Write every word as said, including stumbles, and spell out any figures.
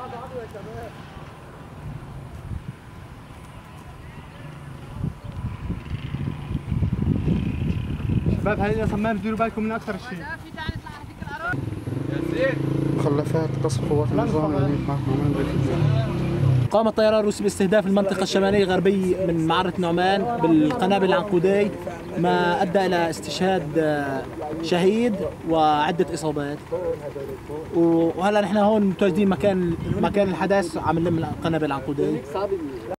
شباب هاي الصمام ديروا بالكم من اكثر شيء. مخلفات قصف قوات النظام يعني قام الطيران الروسي باستهداف المنطقة الشمالية الغربية من معرة نعمان بالقنابل العنقودية، ما أدى إلى استشهاد شهيد وعدة إصابات. وهلا نحن هون متواجدين مكان مكان الحدث عم نلم القنابل العنقودية.